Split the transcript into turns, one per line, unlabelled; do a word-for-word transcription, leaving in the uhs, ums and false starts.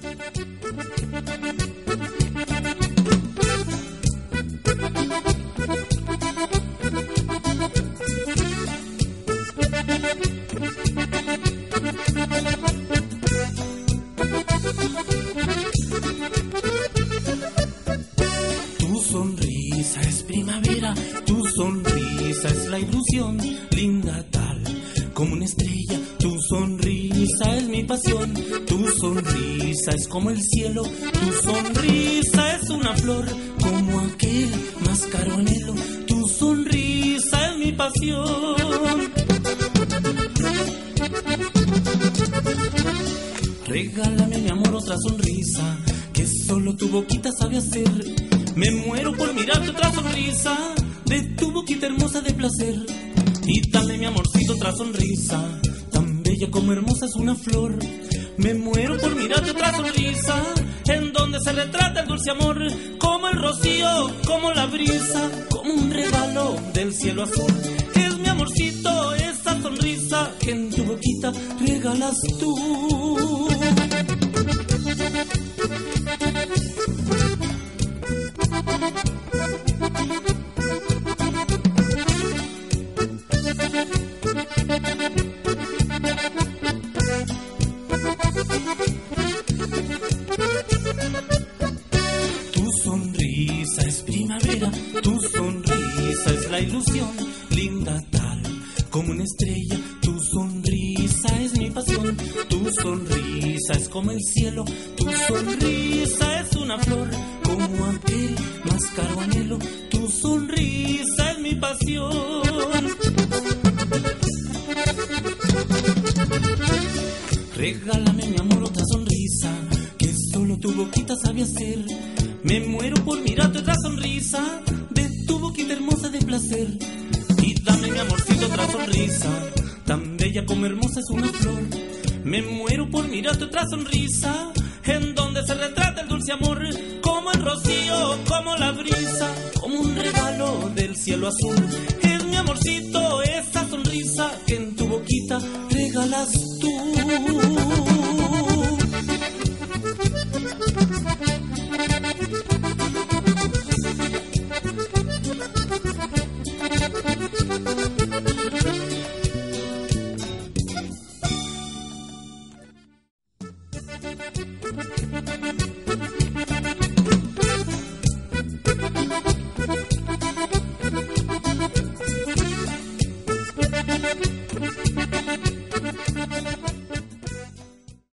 Tu sonrisa es primavera, tu sonrisa es la ilusión, linda tal como una estrella. Tu sonrisa es mi pasión, tu sonrisa es como el cielo, tu sonrisa es una flor como aquel más caro anhelo. Tu sonrisa es mi pasión. Regálame, mi amor, otra sonrisa que solo tu boquita sabe hacer. Me muero por mirarte otra sonrisa de tu boquita hermosa de placer. Y dale, mi amorcito, otra sonrisa tan bella como hermosa es una flor. Me muero por mirarte otra sonrisa en donde se retrata el dulce amor, como el rocío, como la brisa, como un regalo del cielo azul. Es mi amorcito esa sonrisa que en tu boquita regalas tú. Tu sonrisa es primavera, tu sonrisa es la ilusión, linda tal como una estrella. Tu sonrisa es mi pasión, tu sonrisa es como el cielo, tu sonrisa es una flor como aquel más caro anhelo. Tu sonrisa es mi pasión. Regálame, mi amor, otra sonrisa que solo tu boquita sabe hacer. Me muero por mirarte otra sonrisa de tu boquita hermosa de placer. Y dame, mi amorcito, otra sonrisa tan bella como hermosa es una flor. Me muero por mirarte otra sonrisa en donde se retrata el dulce amor, como el rocío, como la brisa, como un regalo del cielo azul. Es mi amorcito esa sonrisa que en tu boquita regalas tú.